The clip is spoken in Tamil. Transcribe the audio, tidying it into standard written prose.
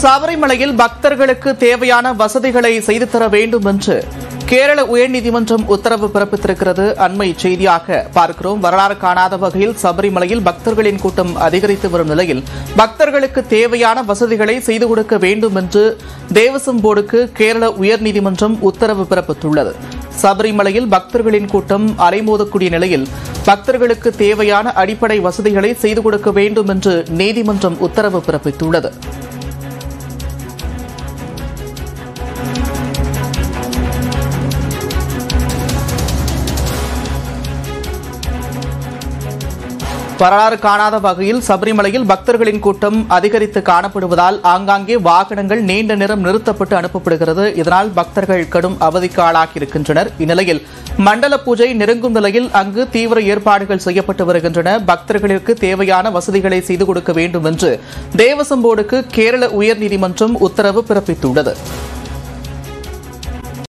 சபரிமலையில் பக்தர்களுக்கு தேவையான வசதிகளை செய்து தர வேண்டும் என்று கேரள உயர்நீதிமன்றம் உத்தரவு பிறப்பித்திருக்கிறது. அண்மை செய்தியாக பார்க்கிறோம். வரலாறு காணாத வகையில் சபரிமலையில் பக்தர்களின் கூட்டம் அதிகரித்து வரும் நிலையில் பக்தர்களுக்கு தேவையான வசதிகளை செய்து கொடுக்க வேண்டும் என்று தேவசம் போர்டுக்கு கேரள உயர்நீதிமன்றம் உத்தரவு பிறப்பித்துள்ளது. சபரிமலையில் பக்தர்களின் கூட்டம் அலைமோதக்கூடிய நிலையில் பக்தர்களுக்கு தேவையான அடிப்படை வசதிகளை செய்து கொடுக்க வேண்டும் என்று நீதிமன்றம் உத்தரவு பிறப்பித்துள்ளது. வரலாறு காணாத வகையில் சபரிமலையில் பக்தர்களின் கூட்டம் அதிகரித்து காணப்படுவதால் ஆங்காங்கே வாகனங்கள் நீண்ட நேரம் நிறுத்தப்பட்டு அனுப்பப்படுகிறது. இதனால் பக்தர்கள் கடும் அவதிக்கு ஆளாகியிருக்கின்றனர். இந்நிலையில் மண்டல பூஜை நெருங்கும் நிலையில் அங்கு தீவிர ஏற்பாடுகள் செய்யப்பட்டு வருகின்றன. பக்தர்களுக்கு தேவையான வசதிகளை செய்து கொடுக்க வேண்டும் என்று தேவசம் போர்டுக்கு கேரள உயர்நீதிமன்றம் உத்தரவு பிறப்பித்துள்ளது.